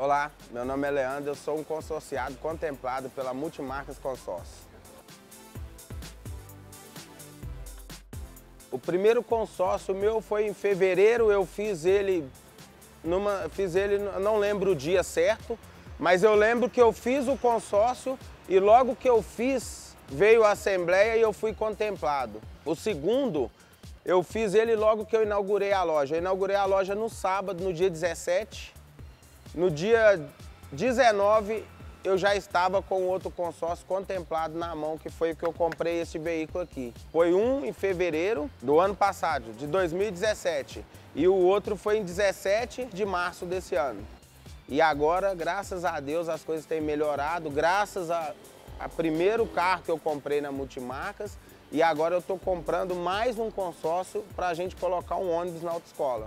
Olá, meu nome é Leandro, eu sou um consorciado contemplado pela Multimarcas Consórcio. O primeiro consórcio meu foi em fevereiro, eu fiz ele, não lembro o dia certo, mas eu lembro que eu fiz o consórcio e logo que eu fiz, veio a assembleia e eu fui contemplado. O segundo, eu fiz ele logo que eu inaugurei a loja. Eu inaugurei a loja no sábado, no dia 17. No dia 19, eu já estava com outro consórcio contemplado na mão, que foi o que eu comprei esse veículo aqui. Foi um em fevereiro do ano passado, de 2017, e o outro foi em 17 de março desse ano. E agora, graças a Deus, as coisas têm melhorado, graças a primeiro carro que eu comprei na Multimarcas, e agora eu estou comprando mais um consórcio para a gente colocar um ônibus na autoescola.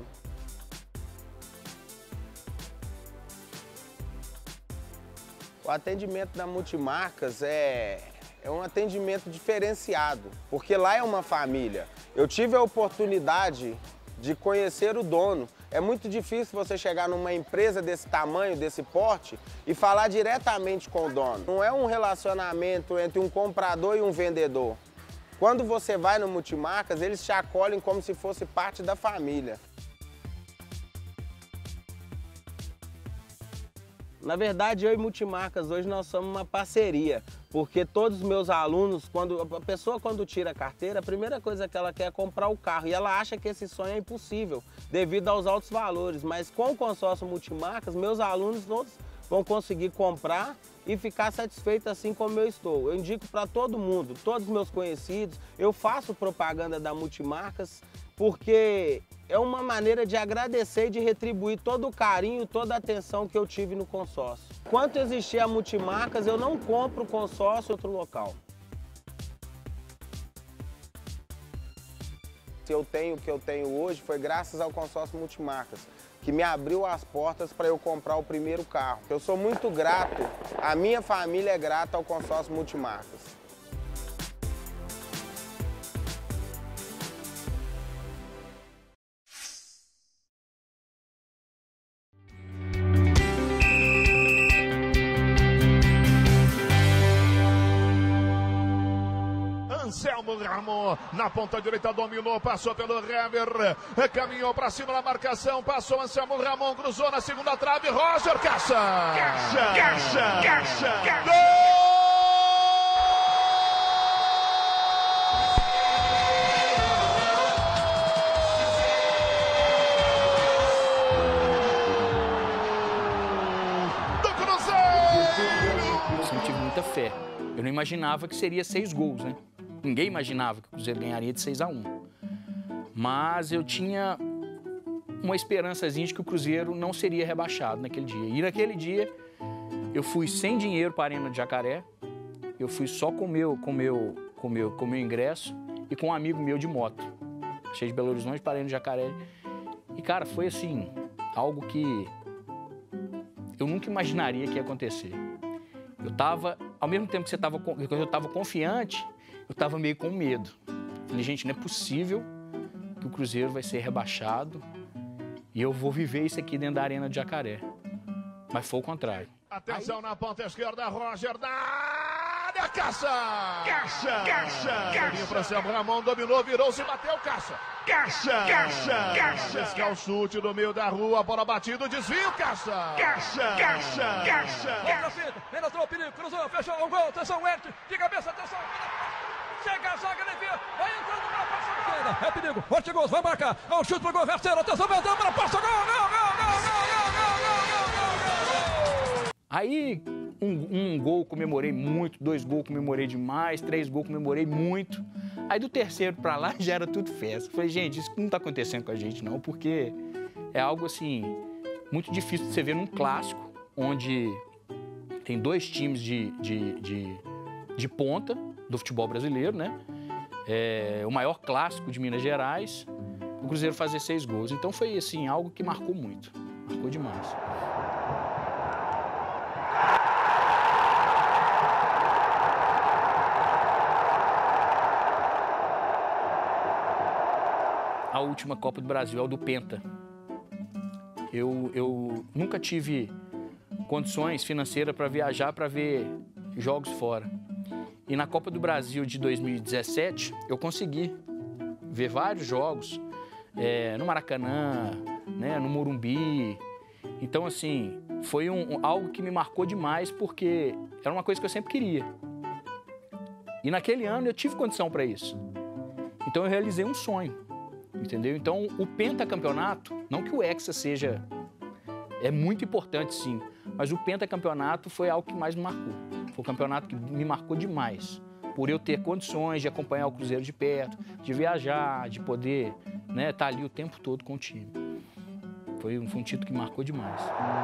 O atendimento da Multimarcas é um atendimento diferenciado, porque lá é uma família. Eu tive a oportunidade de conhecer o dono. É muito difícil você chegar numa empresa desse tamanho, desse porte, e falar diretamente com o dono. Não é um relacionamento entre um comprador e um vendedor. Quando você vai no Multimarcas, eles te acolhem como se fosse parte da família. Na verdade, eu e Multimarcas hoje nós somos uma parceria, porque todos os meus alunos, a pessoa quando tira a carteira, a primeira coisa que ela quer é comprar o carro e ela acha que esse sonho é impossível devido aos altos valores, mas com o consórcio Multimarcas, meus alunos todos vão conseguir comprar e ficar satisfeitos assim como eu estou. Eu indico para todo mundo, todos os meus conhecidos, eu faço propaganda da Multimarcas porque é uma maneira de agradecer e de retribuir todo o carinho, toda a atenção que eu tive no consórcio. Enquanto existir a Multimarcas, eu não compro consórcio em outro local. Se eu tenho o que eu tenho hoje, foi graças ao consórcio Multimarcas, que me abriu as portas para eu comprar o primeiro carro. Eu sou muito grato, a minha família é grata ao consórcio Multimarcas. Anselmo Ramon, na ponta direita, dominou, passou pelo Hever, caminhou para cima da marcação, passou Anselmo Ramon, cruzou na segunda trave, Roger Caixa! Gol! Do Cruzeiro! Eu sempre tive muita fé. Eu não imaginava que seria 6 gols, né? Ninguém imaginava que o Cruzeiro ganharia de 6-1. Mas eu tinha uma esperançazinha de que o Cruzeiro não seria rebaixado naquele dia. E naquele dia, eu fui sem dinheiro para a Arena de Jacaré, eu fui só com meu ingresso e com um amigo meu de moto. Cheio de Belo Horizonte para a Arena de Jacaré. E, cara, foi assim, algo que eu nunca imaginaria que ia acontecer. Eu tava, ao mesmo tempo que eu estava confiante, eu estava meio com medo. Falei, gente, não é possível que o Cruzeiro vai ser rebaixado e eu vou viver isso aqui dentro da Arena de Jacaré. Mas foi o contrário. Atenção na ponta esquerda, Roger da área, Caixa! Vinha para Anselmo Ramon, dominou, virou-se, bateu, Caixa! Buscar o chute no meio da rua, bola batida, desvio, Caixa! Outra fita, penetrou o perigo, cruzou, fechou, um gol, atenção, Erte, de cabeça, atenção, chega a zaga, desvia, vai entrando para a passa esquerda, é perigo, Ortigoso vai marcar, é o chute pro gol, Verceiro, atenção, Verdão, para a passa, gol! Aí, um gol comemorei muito, 2 gols comemorei demais, 3 gols comemorei muito. Aí do terceiro pra lá já era tudo festa. Falei, gente, isso não tá acontecendo com a gente não, porque é algo assim, muito difícil de você ver num clássico, onde tem 2 times de ponta do futebol brasileiro, né? É o maior clássico de Minas Gerais, o Cruzeiro fazer 6 gols. Então foi assim, algo que marcou muito, marcou demais. A última Copa do Brasil é o do Penta. Eu nunca tive condições financeiras para viajar, para ver jogos fora. E na Copa do Brasil de 2017, eu consegui ver vários jogos no Maracanã, né, no Morumbi. Então, assim, foi algo que me marcou demais, porque era uma coisa que eu sempre queria. E naquele ano eu tive condição para isso. Então eu realizei um sonho, entendeu? Então o pentacampeonato, não que o Hexa seja... É muito importante, sim, mas o pentacampeonato foi algo que mais me marcou. Foi um campeonato que me marcou demais, por eu ter condições de acompanhar o Cruzeiro de perto, de viajar, de poder, né, estar ali o tempo todo com o time. Foi um título que marcou demais.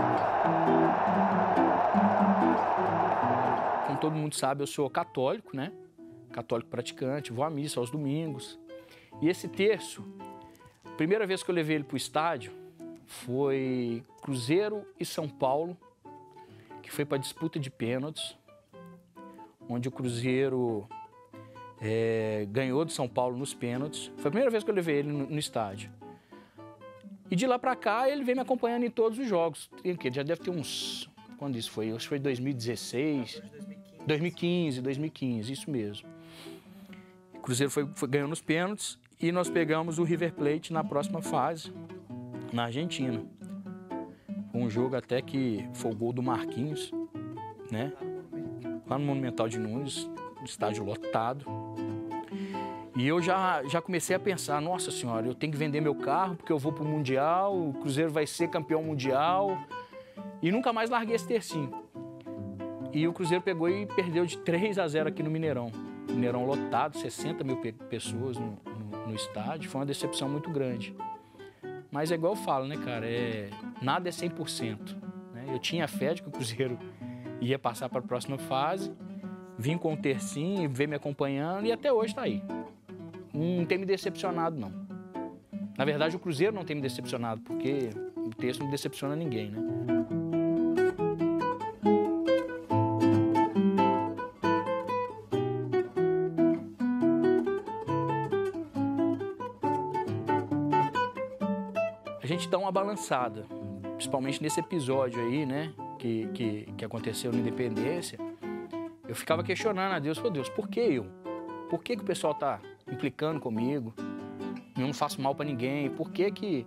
Como todo mundo sabe, eu sou católico, né? Católico praticante, vou à missa aos domingos. E esse terço, a primeira vez que eu levei ele para o estádio, foi Cruzeiro e São Paulo, que foi para a disputa de pênaltis, onde o Cruzeiro ganhou do São Paulo nos pênaltis. Foi a primeira vez que eu levei ele no estádio. E de lá para cá, ele vem me acompanhando em todos os jogos. Ele já deve ter uns... Quando isso foi? Acho que foi 2016... 2015, isso mesmo. O Cruzeiro foi ganhando nos pênaltis e nós pegamos o River Plate na próxima fase, na Argentina. Um jogo até que foi o gol do Marquinhos, né? Lá no Monumental de Nunes, estádio lotado. E eu já comecei a pensar, nossa senhora, eu tenho que vender meu carro porque eu vou pro Mundial, o Cruzeiro vai ser campeão mundial. E nunca mais larguei esse tercinho. E o Cruzeiro pegou e perdeu de 3-0 aqui no Mineirão. Mineirão lotado, 60 mil pessoas no estádio. Foi uma decepção muito grande. Mas é igual eu falo, né, cara? Nada é 100%. Né? Eu tinha fé de que o Cruzeiro ia passar para a próxima fase. Vim com o tercinho, veio me acompanhando e até hoje está aí. Não tem me decepcionado, não. Na verdade, o Cruzeiro não tem me decepcionado, porque o terço não decepciona ninguém, né? A gente dá uma balançada, principalmente nesse episódio aí, né, que aconteceu na Independência. Eu ficava questionando a Deus, pô, Deus, por que eu? Por que o pessoal tá implicando comigo? Eu não faço mal pra ninguém. Por que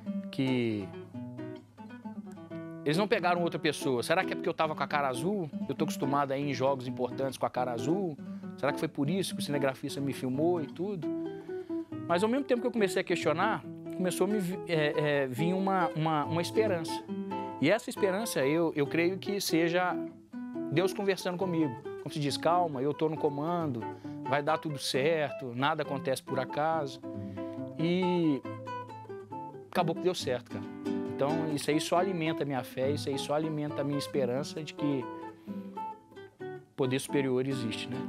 eles não pegaram outra pessoa? Será que é porque eu tava com a cara azul? Eu tô acostumado a ir em jogos importantes com a cara azul? Será que foi por isso que o cinegrafista me filmou e tudo? Mas ao mesmo tempo que eu comecei a questionar, começou a me vir uma esperança. E essa esperança, eu creio que seja Deus conversando comigo. Como se diz, calma, eu estou no comando, vai dar tudo certo, nada acontece por acaso. E acabou que deu certo, cara. Então, isso aí só alimenta a minha fé, isso aí só alimenta a minha esperança de que poder superior existe, né?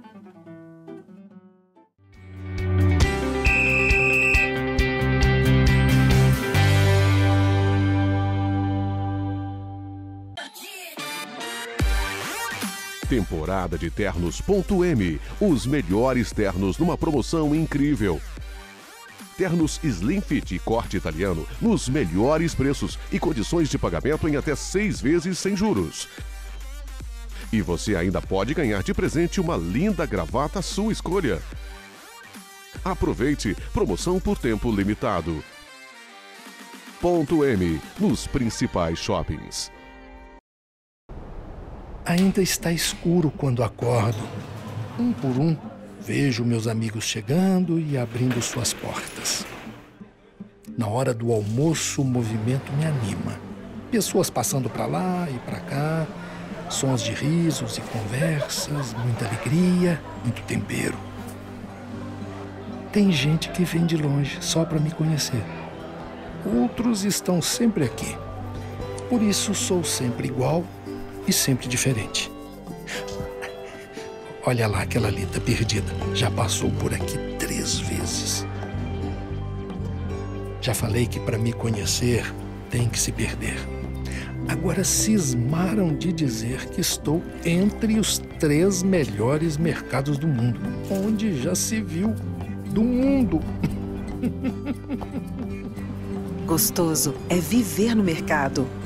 Temporada de Ternos.m. Os melhores ternos numa promoção incrível. Ternos Slim Fit e corte italiano nos melhores preços e condições de pagamento em até 6 vezes sem juros. E você ainda pode ganhar de presente uma linda gravata à sua escolha. Aproveite, promoção por tempo limitado. .m, nos principais shoppings. Ainda está escuro quando acordo. Um por um, vejo meus amigos chegando e abrindo suas portas. Na hora do almoço, o movimento me anima. Pessoas passando para lá e para cá, sons de risos e conversas, muita alegria, muito tempero. Tem gente que vem de longe só para me conhecer. Outros estão sempre aqui. Por isso sou sempre igual e sempre diferente. Olha lá aquela linda perdida. Já passou por aqui 3 vezes. Já falei que para me conhecer tem que se perder. Agora cismaram de dizer que estou entre os 3 melhores mercados do mundo. Onde já se viu do mundo. Gostoso é viver no mercado.